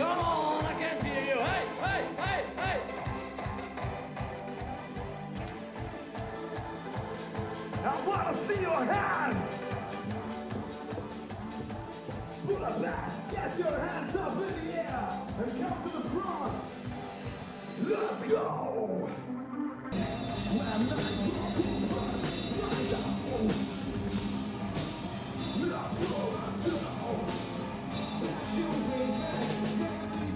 Come on, I can't hear you. Hey, hey, hey, hey. I wanna see your hands. Pull up back, get your hands up in the air and come to the front. Let's go. When I talk right out, let's go, let's go. You will make me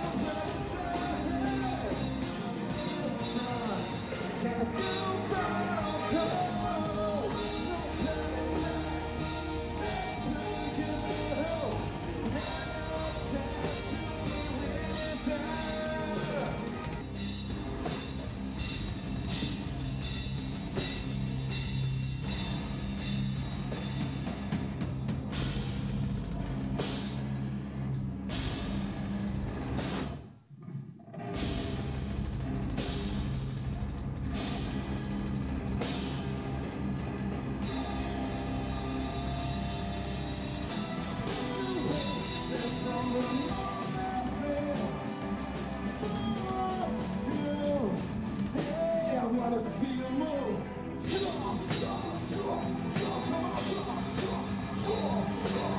I wanna see you move. Strong, strong, strong, strong, come on, strong, strong, strong, strong.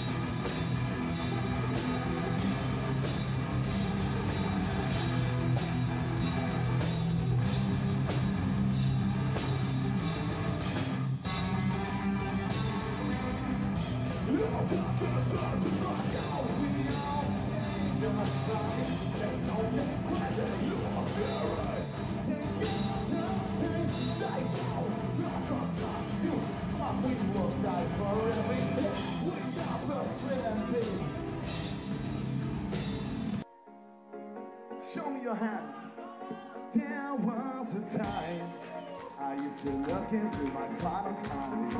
We will die for everything. We are the friendly. Show me your hands. There was a time I used to look into my father's eyes,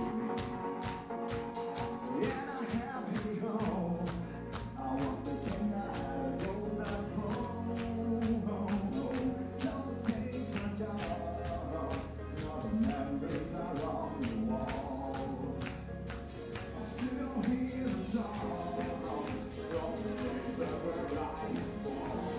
and I happy home. I was the king I had a golden throne. Don't take my dog. Your memories are on the wall. I still hear the songs from the days that were I was born.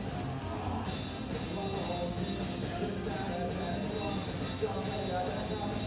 Don't